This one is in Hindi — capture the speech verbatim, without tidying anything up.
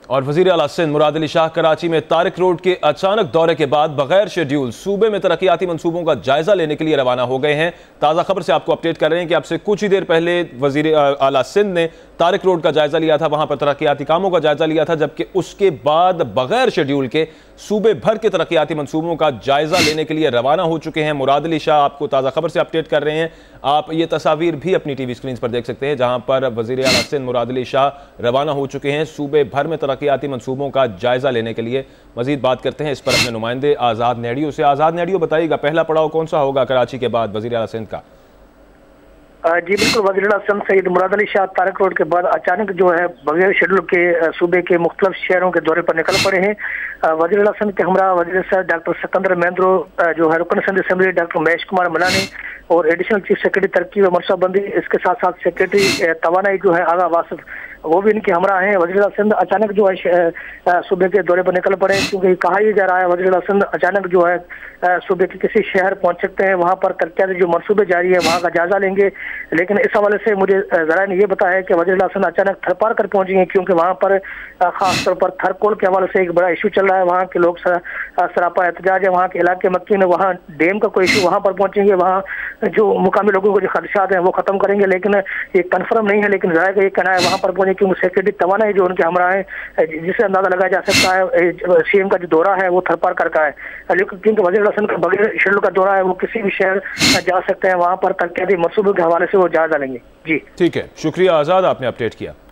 और वजीर आला सिंध मुराद अली शाह कराची में तारिक रोड के अचानक दौरे के बाद बगैर शेड्यूल सूबे में तरक्याती मंसूबों का जायजा लेने के लिए रवाना हो गए हैं। ताज़ा खबर से आपको अपडेट कर रहे हैं कि आपसे कुछ ही देर पहले वजीर आला सिंध ने तारिक रोड का जायजा लिया था, वहां पर तरक्याती कामों का जायजा लिया था, जबकि उसके बाद बगैर शेड्यूल के सूबे भर के तरक्याती मंसूबों का जायजा लेने के लिए रवाना हो चुके हैं। मुराद अली शाह आपको ताज़ा खबर से अपडेट कर रहे हैं। आप ये तस्वीर भी अपनी टीवी स्क्रीन पर देख सकते हैं, जहां पर वजीर आला सिंध मुराद अली शाह रवाना हो चुके हैं सूबे भर में तरक्याती मंसूबों का जायजा लेने के लिए। मजीद बात करते हैं इस पर अपने नुमाइंदे आज़ाद नेडियो से। आज़ाद नेडियो, बताइएगा पहला पड़ाव कौन सा होगा कराची के बाद वजीर आला सिंध का? जी बिल्कुल, वज़ीर आला सिंध सैयद मुराद अली शाह तारिक रोड के बाद अचानक जो है बगैर शेड्यूल के सूबे के मुख्तलिफ शहरों के दौरे पर निकल पड़े हैं। वज़ीर आला सिंध के हमरा वज़ीर साहब डॉक्टर सिकंदर महेंद्रो, जो है रुकन सिंध असम्बली डॉक्टर महेश कुमार मलानी और एडिशनल चीफ सेक्रेटरी तरक्की व मनसूबाबंदी, इसके साथ साथ सेक्रेटरी तवानाई जो है आगा वासिफ, वो भी इनके हमरा हैं। वज़ीर आला सिंध अचानक जो है सूबे के दौरे पर निकल पड़े, क्योंकि कहा ही जा रहा है वज़ीर आला सिंध अचानक जो है सूबे के किसी शहर पहुंच सकते हैं, वहां पर तरक्याती जो मनसूबे जारी है वहां का जायजा लेंगे। लेकिन इस हवाले से मुझे जरा ने यह बताया कि वज़ीर आला सिंध अचानक थरपार कर पहुंचेंगे, क्योंकि वहां पर खासतौर पर थरकोल के हवाले से एक बड़ा इशू चल रहा है। वहाँ के लोग सरापा एहतजाज है, वहाँ के इलाके मक्की में वहाँ डैम का कोई इशू, वहाँ पर पहुंचेंगे, वहाँ जो मुकामी लोगों को जो खदशात हैं वो खत्म करेंगे। लेकिन ये कन्फर्म नहीं है, लेकिन जरा का ये कहना है वहाँ पर पहुंचे, क्योंकि सेक्रेटरी तवानाई जो उनके हमरा है, जिससे अंदाजा लगाया जा सकता है सीएम का जो दौरा है वो थरपार कर का है। क्योंकि वज़ीर आला सिंध का बगैर शेड्यूल का दौरा है, वो किसी भी शहर जा सकते हैं, वहाँ पर तरक्याती मंसूबों के हवाले से वो जायजा लेंगे। जी ठीक है, शुक्रिया आज़ाद, आपने अपडेट किया।